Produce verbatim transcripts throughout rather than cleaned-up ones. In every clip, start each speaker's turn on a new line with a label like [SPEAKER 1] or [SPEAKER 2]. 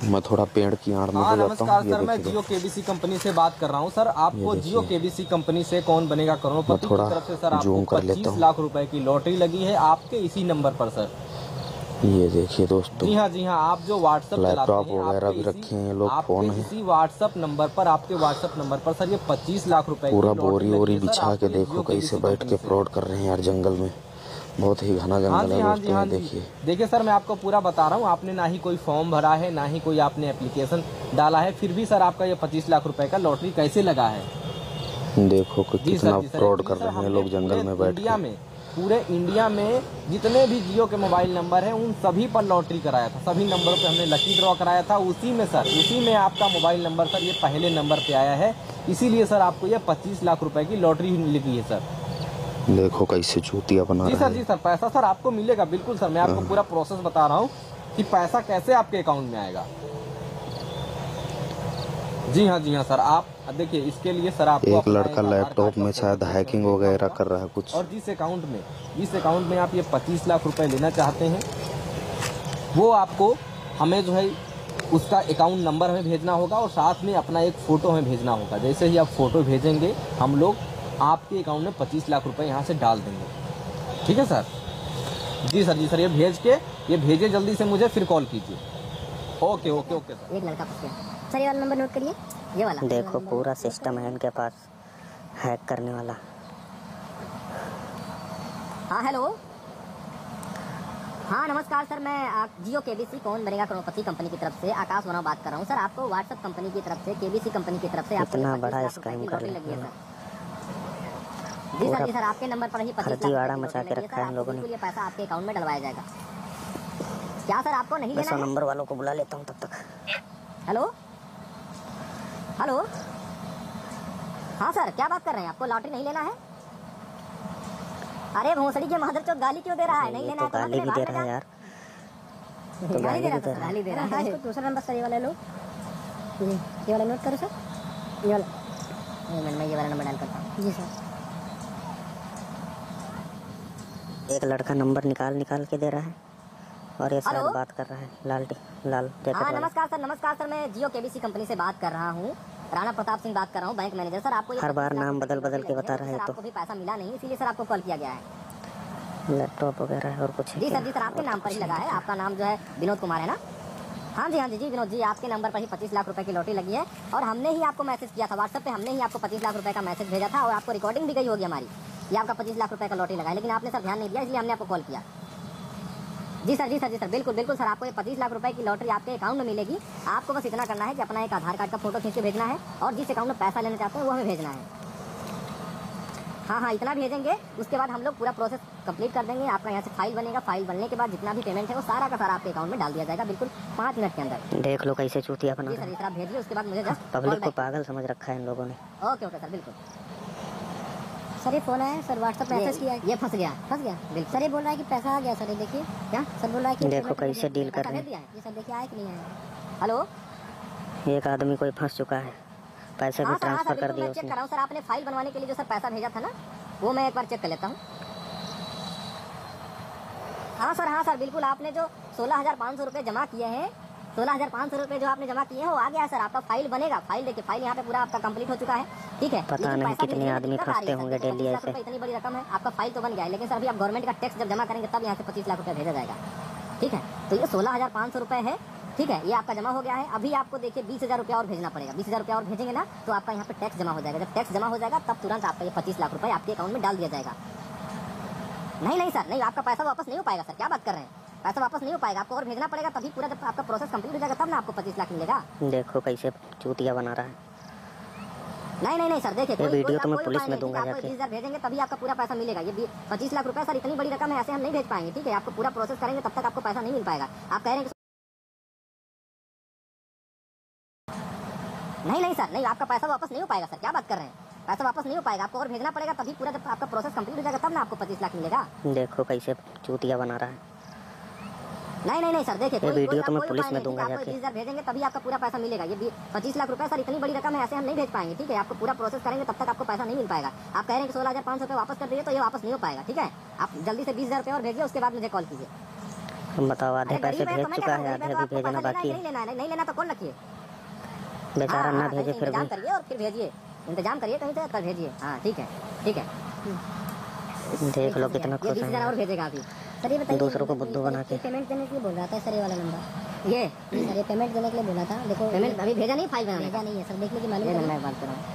[SPEAKER 1] मैं थोड़ा पेड़ की आड़ में
[SPEAKER 2] हाँ
[SPEAKER 1] हो जाता
[SPEAKER 2] नमस्कार
[SPEAKER 1] हूँ।
[SPEAKER 2] सर, मैं जियो केबीसी कंपनी से बात कर रहा हूँ। सर आपको जियो केबीसी कंपनी से कौन बनेगा करोड़पति की तरफ से सर आपको पच्चीस लाख रुपए की लॉटरी लगी है आपके इसी नंबर पर सर।
[SPEAKER 1] ये देखिए दोस्तों,
[SPEAKER 2] जी हाँ जी हाँ, आप जो व्हाट्सएप चलाते
[SPEAKER 1] लैपटॉप
[SPEAKER 2] हैं
[SPEAKER 1] वगैरह
[SPEAKER 2] आपके
[SPEAKER 1] भी
[SPEAKER 2] इसी
[SPEAKER 1] रखे हैं लोग,
[SPEAKER 2] आपके
[SPEAKER 1] फोन है,
[SPEAKER 2] इसी व्हाट्सएप नंबर पर आपके व्हाट्सएप नंबर पर सर ये पच्चीस लाख रुपए की
[SPEAKER 1] पूरा
[SPEAKER 2] लॉटरी
[SPEAKER 1] बोरी
[SPEAKER 2] लगी
[SPEAKER 1] वोरी
[SPEAKER 2] है सर
[SPEAKER 1] बिछा
[SPEAKER 2] आपको
[SPEAKER 1] के
[SPEAKER 2] ये
[SPEAKER 1] देखो
[SPEAKER 2] जियो
[SPEAKER 1] कैसे
[SPEAKER 2] केबीसी
[SPEAKER 1] बैठ
[SPEAKER 2] कंपनी
[SPEAKER 1] के
[SPEAKER 2] से।
[SPEAKER 1] फ्रॉड कर रहे हैं यार जंगल में। बहुत ही घना
[SPEAKER 2] हाँ
[SPEAKER 1] जंगल
[SPEAKER 2] जी
[SPEAKER 1] है
[SPEAKER 2] हाँ जी
[SPEAKER 1] दोस्तों,
[SPEAKER 2] हाँ
[SPEAKER 1] ये
[SPEAKER 2] जी
[SPEAKER 1] देखिए।
[SPEAKER 2] देखिए सर, मैं आपको पूरा बता रहा हूँ, आपने ना ही कोई फॉर्म भरा है ना ही कोई आपने एप्लीकेशन डाला है, फिर भी सर आपका ये पच्चीस लाख रुपए का लॉटरी कैसे लगा है।
[SPEAKER 1] देखो कि
[SPEAKER 2] जी
[SPEAKER 1] कितना
[SPEAKER 2] सर जी सर,
[SPEAKER 1] फ्रॉड
[SPEAKER 2] एक्चुअली
[SPEAKER 1] कर
[SPEAKER 2] सर
[SPEAKER 1] रहे हैं
[SPEAKER 2] हमने
[SPEAKER 1] लोग जंगल में
[SPEAKER 2] पूरे
[SPEAKER 1] बैठ
[SPEAKER 2] इंडिया
[SPEAKER 1] के।
[SPEAKER 2] में पूरे इंडिया में जितने भी जियो के मोबाइल नंबर हैं उन सभी पर लॉटरी कराया था, सभी नंबरों पे हमने लकी ड्रॉ कराया था। उसी में सर उसी में आपका मोबाइल नंबर सर ये पहले नंबर पे आया है, इसीलिए सर आपको ये पच्चीस लाख रुपए की लॉटरी लगी है सर।
[SPEAKER 1] देखो कैसे चूतिया बना
[SPEAKER 2] जी
[SPEAKER 1] रहा
[SPEAKER 2] सर
[SPEAKER 1] है।
[SPEAKER 2] जी सर, पैसा सर आपको मिलेगा बिल्कुल सर, मैं आपको पूरा प्रोसेस बता रहा हूँ कि पैसा कैसे आपके अकाउंट में आएगा। जी हाँ जी हाँ सर, आप देखिए इसके लिए सर आपको
[SPEAKER 1] एक लड़का लैपटॉप में शायद हैकिंग वगैरह कर रहा है कुछ।
[SPEAKER 2] और जिस अकाउंट में जिस अकाउंट में आप ये पच्चीस लाख रुपए लेना चाहते हैं वो आपको हमें जो है उसका अकाउंट नंबर हमें भेजना होगा और साथ में अपना एक फ़ोटो हमें भेजना होगा। जैसे ही आप फ़ोटो भेजेंगे हम लोग आपके अकाउंट में पच्चीस लाख रुपए यहाँ से डाल देंगे। ठीक है सर? जी सर जी सर, ये भेज के ये भेजे जल्दी से मुझे, फिर कॉल कीजिए। Okay okay okay sir.
[SPEAKER 3] एक लड़का फंस गया सर, ये वाला नंबर नोट करिए, ये वाला।
[SPEAKER 4] देखो पूरा सिस्टम है इनके पास हैक करने वाला।
[SPEAKER 3] हाँ हेलो, हाँ नमस्कार सर, मैं जियो केबीसी कौन बनेगा करोड़पति कंपनी की तरफ से आकाश वर्मा बात कर रहा हूँ सर। आपको व्हाट्सएप कंपनी की तरफ से केबीसी कंपनी की तरफ से आपको
[SPEAKER 4] इतना
[SPEAKER 3] पच्चीस
[SPEAKER 4] बड़ा
[SPEAKER 3] लाख रुपए
[SPEAKER 4] स्कैम
[SPEAKER 3] की
[SPEAKER 4] कर
[SPEAKER 3] लॉटरी लगी है
[SPEAKER 4] लिया।
[SPEAKER 3] सर। जी सर जी सर, आपके नंबर पर ही पच्चीस
[SPEAKER 4] फर्जी वाड़ा
[SPEAKER 3] लाख रुपए
[SPEAKER 4] मचा
[SPEAKER 3] की
[SPEAKER 4] के
[SPEAKER 3] लॉटरी लगी है
[SPEAKER 4] रखा
[SPEAKER 3] सर।
[SPEAKER 4] है इन
[SPEAKER 3] आपको
[SPEAKER 4] लोगों ने।
[SPEAKER 3] बिल्कुल ये पैसा आपके अकाउंट में डलवाया जाएगा। क्या सर आपको नहीं
[SPEAKER 4] मैं
[SPEAKER 3] लेना
[SPEAKER 4] सौ
[SPEAKER 3] है?
[SPEAKER 4] नंबर वालों को बुला लेता हूँ तब तक।
[SPEAKER 3] हेलो हेलो, हाँ सर क्या बात कर रहे हैं? आपको लॉटरी नहीं लेना है? अरे भोसड़ी के माधर चौक गाली क्यों दे रहा है? नहीं लेना
[SPEAKER 4] तो
[SPEAKER 3] है तो
[SPEAKER 4] गाली भी दे रहा है यार, तो
[SPEAKER 3] गाली दे रहा
[SPEAKER 4] दे
[SPEAKER 3] है, गाली दे रहा है। इसको दूसरा नंबर सर ये वाला लो, जी ये वाला नोट करो सर, ये वाला। एक मिनट मैं ये वाला नंबर डायल करता हूँ। जी सर।
[SPEAKER 4] एक लड़का नंबर निकाल निकाल के दे रहा है और ये शायद
[SPEAKER 3] हेलो?
[SPEAKER 4] बात कर रहा है लाल टी लाल जैकेट
[SPEAKER 3] हाँ
[SPEAKER 4] वाला।
[SPEAKER 3] नमस्कार सर, नमस्कार सर, मैं जियो केबीसी कंपनी से बात कर रहा हूँ, राणा प्रताप सिंह बात कर रहा हूँ, बैंक मैनेजर। सर आपको ये
[SPEAKER 4] हर बार
[SPEAKER 3] पच्चीस लाख
[SPEAKER 4] नाम
[SPEAKER 3] रुपए की
[SPEAKER 4] बदल बदल
[SPEAKER 3] लॉटरी
[SPEAKER 4] के
[SPEAKER 3] लगी
[SPEAKER 4] बता
[SPEAKER 3] है,
[SPEAKER 4] रहा है
[SPEAKER 3] सर
[SPEAKER 4] तो।
[SPEAKER 3] आपको भी पैसा मिला नहीं, इसीलिए सर आपको कॉल किया गया है।
[SPEAKER 4] लैपटॉप वगैरह और कुछ है
[SPEAKER 3] जी
[SPEAKER 4] क्या?
[SPEAKER 3] सर जी सर, आपके नाम पर ही लगा है। आपका नाम जो है विनोद कुमार है ना? हाँ जी हाँ जी जी विनोद जी, आपके नंबर पर ही पच्चीस लाख रुपए की लॉटरी लगी है और हमने ही आपको मैसेज किया था व्हाट्सएप पे, हमने ही आपको पच्चीस लाख रुपए का मैसेज भेजा था और आपको रिकॉर्डिंग भी गई होगी हमारी, ये आपका पच्चीस लाख रुपए का लॉटरी लगा है, लेकिन आपने सर ध्यान नहीं दिया, इसलिए हमने आपको कॉल किया। जी सर जी सर जी सर, बिल्कुल बिल्कुल सर, आपको ये पच्चीस लाख रुपए की लॉटरी आपके अकाउंट में मिलेगी। आपको बस इतना करना है कि अपना एक आधार कार्ड का फोटो खींच के भेजना है और जिस अकाउंट में पैसा लेना चाहते हैं वो हमें भेजना है। हाँ हाँ, इतना भेजेंगे, उसके बाद हम लोग पूरा प्रोसेस कंप्लीट कर देंगे। आपका यहाँ से फाइल बनेगा, फाइल बनने के बाद जितना भी पेमेंट है वो सारा का सारा आपके अकाउंट में डाल दिया जाएगा, बिल्कुल पाँच मिनट के अंदर।
[SPEAKER 4] देख लो कैसे चूतिया बना
[SPEAKER 3] जी
[SPEAKER 4] रहा
[SPEAKER 3] सर,
[SPEAKER 4] है।
[SPEAKER 3] इस तरह भेजिए, उसके बाद मुझे जस्ट
[SPEAKER 4] पब्लिक को पागल समझ रखा है इन लोगों ने।
[SPEAKER 3] ओके ओके सर, बिल्कुल। सर ये फोन आया सर, व्हाट्सएप मैसेज किया है, ये फंस गया फंस गया बिल्कुल। सर ये बोल रहा है कि पैसा आ गया सर, ये देखिए क्या सर बोल रहा है कि
[SPEAKER 4] देखो कैसे डील कर रहे हैं।
[SPEAKER 3] ये सर देखिए आया कि नहीं आया। हेलो,
[SPEAKER 4] एक आदमी कोई फंस चुका है, पैसे भी
[SPEAKER 3] हाँ सर हाँ
[SPEAKER 4] ट्रांसफर
[SPEAKER 3] सर,
[SPEAKER 4] कर
[SPEAKER 3] बिल्कुल
[SPEAKER 4] दिए
[SPEAKER 3] मैं चेक
[SPEAKER 4] उसने।
[SPEAKER 3] कर रहा हूँ सर। आपने फाइल बनवाने के लिए जो सर पैसा भेजा था ना, वो मैं एक बार चेक कर लेता हूँ। हाँ सर हाँ सर, बिल्कुल आपने जो सोलह हजार पाँच सौ रुपये जमा किए हैं, सोलह हजार पाँच सौ रुपये जो आपने जमा किए हैं वो आ गया है सर। आपका फाइल बनेगा, फाइल देखिए, फाइल यहाँ पे पूरा आपका कंप्लीट हो चुका है, ठीक है।
[SPEAKER 4] पता नहीं कितने आदमी फंसते होंगे डेली ऐसे।
[SPEAKER 3] इतनी बड़ी रकम है, आपका फाइल तो बन गया है, लेकिन सर अभी आप गवर्नमेंट का टैक्स जब जमा करेंगे तब यहाँ से पच्चीस लाख रुपये भेजा जाएगा, ठीक है। तो ये सोलह हजार पाँच सौ रुपये है, ठीक है, ये आपका जमा हो गया है। अभी आपको देखिए बीस हजार रुपया और भेजना पड़ेगा, बीस हजार रुपया और भेजेंगे ना तो आपका यहाँ पे टैक्स जमा हो जाएगा। जब टैक्स जमा हो जाएगा तब तुरंत आपका ये पच्चीस लाख रुपए आपके अकाउंट में डाल दिया जाएगा। नहीं नहीं सर, नहीं, आपका पैसा वापस नहीं हो पाएगा सर, क्या बात कर रहे हैं? पैसा वापस नहीं हो पाएगा, आपको और भेजना पड़ेगा, तभी पूरा जब आपका प्रोसेस कंप्लीट हो जाएगा तब ना आपको पच्चीस लाख मिलेगा।
[SPEAKER 4] देखो कैसे चूतिया बना रहा है।
[SPEAKER 3] नहीं नहीं नहीं सर, देखिए
[SPEAKER 4] ये वीडियो तो मैं पुलिस में दूंगा
[SPEAKER 3] जाके। बीस हजार भेजेंगे तभी आपका पूरा पैसा मिलेगा। ये पच्चीस लाख रुपए सर इतनी बड़ी रकम है, ऐसे हम नहीं भेज पाएंगे, ठीक है। आपको पूरा प्रोसेस करेंगे तब तक आपको पैसा नहीं मिल पाएगा। आप कह रहे हैं नहीं नहीं सर, नहीं, आपका पैसा वापस नहीं हो पाएगा सर, क्या बात कर रहे हैं? पैसा वापस नहीं हो पाएगा, आपको और भेजना पड़ेगा, तभी पूरा जब आपका प्रोसेस कंप्लीट हो जाएगा तब ना आपको पच्चीस लाख मिलेगा।
[SPEAKER 4] देखो कैसे चूतिया बना रहा है।
[SPEAKER 3] नहीं नहीं नहीं सर, देखिए
[SPEAKER 4] ये वीडियो तो मैं पुलिस में दूंगा
[SPEAKER 3] जाके।
[SPEAKER 4] जाके।
[SPEAKER 3] बीस हजार भेजेंगे तभी आपका पूरा पैसा मिलेगा। ये पच्चीस लाख रुपए सर इतनी बड़ी रकम है, ऐसे हम नहीं भेज पाएंगे, ठीक है। आपको पूरा प्रोसेस करेंगे तब तक आपको पैसा नहीं मिल पाएगा। आप कह रहे हैं कि सोलह हजार पाँच सौ रुपये वापस कर दीजिए, तो ये वापस नहीं हो पाएगा, ठीक है। आप जल्दी से बीस हजार रुपये और भेजिए, उसके बाद मुझे कॉल कीजिए।
[SPEAKER 4] हम बताओ, आधे
[SPEAKER 3] अरे
[SPEAKER 4] पैसे
[SPEAKER 3] गरीब है
[SPEAKER 4] भेज
[SPEAKER 3] तो मैं
[SPEAKER 4] चुका
[SPEAKER 3] क्या
[SPEAKER 4] है,
[SPEAKER 3] करूं?
[SPEAKER 4] आधे
[SPEAKER 3] गरीब
[SPEAKER 4] अभी
[SPEAKER 3] है तो आपको
[SPEAKER 4] भेजना
[SPEAKER 3] पैसा
[SPEAKER 4] बाकी
[SPEAKER 3] लेना
[SPEAKER 4] है।
[SPEAKER 3] है, नहीं लेना है, नहीं लेना तो कौन रखिए।
[SPEAKER 4] बेचारा
[SPEAKER 3] हाँ,
[SPEAKER 4] ना
[SPEAKER 3] हाँ,
[SPEAKER 4] भेजे
[SPEAKER 3] कहीं
[SPEAKER 4] फिर
[SPEAKER 3] इंतजाम
[SPEAKER 4] भी।
[SPEAKER 3] करिए और फिर भेजिए, इंतजाम करिए कहीं से तब भेजिए। हाँ ठीक है ठीक है।
[SPEAKER 4] देख लो कितना
[SPEAKER 3] ये
[SPEAKER 4] खुश
[SPEAKER 3] बीस हजार
[SPEAKER 4] है,
[SPEAKER 3] और भेजेगा अभी। सर ये बताइए,
[SPEAKER 4] दूसरों को बुद्धू बना के।
[SPEAKER 3] पेमेंट देने के लिए बोल रहा था सर, ये वाला नंबर ये सर ये पेमेंट देने के लिए बोला था। देखो पेमेंट अभी भेजा नहीं, फाइल बनाने भेजा नहीं है सर, देख लीजिए मालूम है। मैं बात कर रहा हूँ।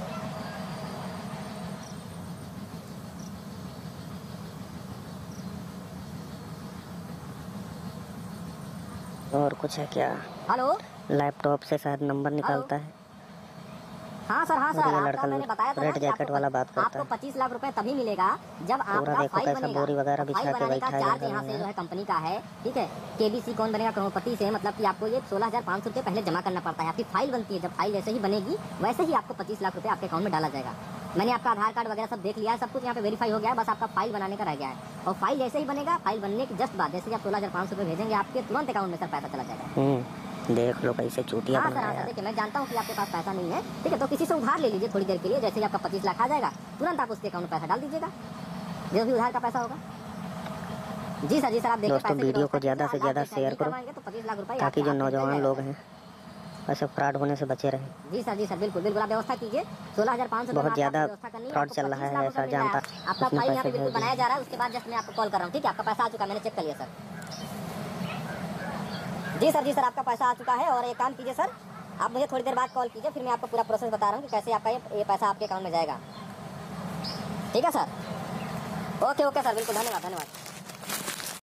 [SPEAKER 4] और कुछ है क्या?
[SPEAKER 3] हेलो,
[SPEAKER 4] लैपटॉप से शायद नंबर निकालता है।
[SPEAKER 3] हाँ सर हाँ सर,
[SPEAKER 4] और ये
[SPEAKER 3] आपका
[SPEAKER 4] लड़का
[SPEAKER 3] मैंने बताया था ना
[SPEAKER 4] रेड
[SPEAKER 3] कि
[SPEAKER 4] जैकेट
[SPEAKER 3] आपको
[SPEAKER 4] वाला बात करता
[SPEAKER 3] आपको
[SPEAKER 4] है।
[SPEAKER 3] पच्चीस लाख रुपए तभी मिलेगा जब
[SPEAKER 4] पूरा
[SPEAKER 3] आपका
[SPEAKER 4] देखो
[SPEAKER 3] फाइल
[SPEAKER 4] कैसा
[SPEAKER 3] बनेगा।
[SPEAKER 4] बोरी वगैरह
[SPEAKER 3] तो
[SPEAKER 4] बिछा
[SPEAKER 3] फाइल
[SPEAKER 4] के
[SPEAKER 3] बनाने का
[SPEAKER 4] बैठा
[SPEAKER 3] चार्ज
[SPEAKER 4] है
[SPEAKER 3] यहाँ से
[SPEAKER 4] घर
[SPEAKER 3] जो
[SPEAKER 4] में।
[SPEAKER 3] है कंपनी का है, ठीक है। केबीसी कौन बनेगा करोड़पति से, मतलब कि आपको ये सोलह हजार पाँच सौ रुपये पहले जमा करना पड़ता है। आपकी फाइल बनती है, जब फाइल जैसे ही बनेगी वैसे ही आपको पच्चीस लाख रुपये आपके अकाउंट में डाला जाएगा। मैंने आपका आधार कार्ड वगैरह सब देख लिया है, सब कुछ यहाँ पे वेरीफाई हो गया है, बस आपका फाइल बनाने का रह गया है। और फाइल जैसे ही बनेगा, फाइल बनने के जस्ट बाद जैसे ही आप सोलह हजार पाँच सौ रुपये भेजेंगे, आपके तुरंत अकाउंट में सर पैसा चला जाएगा।
[SPEAKER 4] हम्म, देख लो कैसे चूतिया
[SPEAKER 3] हाँ सर हाँ
[SPEAKER 4] बनाया
[SPEAKER 3] सर,
[SPEAKER 4] यार।
[SPEAKER 3] देखिए मैं जानता हूँ कि आपके पास पैसा नहीं है, ठीक है, तो किसी से उधार ले लीजिए थोड़ी देर के लिए। जैसे ही आपका पच्चीस लाख आ जाएगा, तुरंत आप उसके अकाउंट में पैसा डाल दीजिएगा, जो भी उधार का पैसा होगा। जी सर जी सर, आप देखिए
[SPEAKER 4] दोस्तों,
[SPEAKER 3] पैसे की
[SPEAKER 4] वीडियो
[SPEAKER 3] व्यवस्था
[SPEAKER 4] को ज़्यादा से
[SPEAKER 3] कीजिए।
[SPEAKER 4] ज़्यादा
[SPEAKER 3] आप
[SPEAKER 4] शेयर
[SPEAKER 3] नहीं
[SPEAKER 4] करो,
[SPEAKER 3] करवाएंगे तो पच्चीस लाख रुपए
[SPEAKER 4] ताकि जो
[SPEAKER 3] आपके हाथ में
[SPEAKER 4] नौजवान
[SPEAKER 3] मिल
[SPEAKER 4] लोग
[SPEAKER 3] जाएगा।
[SPEAKER 4] हैं ऐसे फ्रॉड होने से बचे रहें।
[SPEAKER 3] जी सर जी सर, बिल्कुल बिल्कुल, आप व्यवस्था कीजिए। सोलह हजार पाँच सौ
[SPEAKER 4] बहुत ज़्यादा फ्रॉड चल रहा है, ऐसा जानता
[SPEAKER 3] आपका
[SPEAKER 4] उसने
[SPEAKER 3] फाइल यहाँ पे
[SPEAKER 4] पैसे
[SPEAKER 3] बिल्कुल
[SPEAKER 4] भेज
[SPEAKER 3] बनाया जा रहा है। उसके बाद जस्ट मैं आपको कॉल कर रहा हूँ, ठीक है। आपका पैसा आ चुका है, मैंने चेक कर लिया सर। जी सर जी सर, आपका पैसा आ चुका है। और एक काम कीजिए सर, आप मुझे थोड़ी देर बाद कॉल कीजिए, फिर मैं आपको पूरा प्रोसेस बता रहा हूँ कि कैसे आपका ये, ये पैसा आपके अकाउंट में जाएगा। ठीक है सर, ओके ओके सर, बिल्कुल, धन्यवाद धन्यवाद।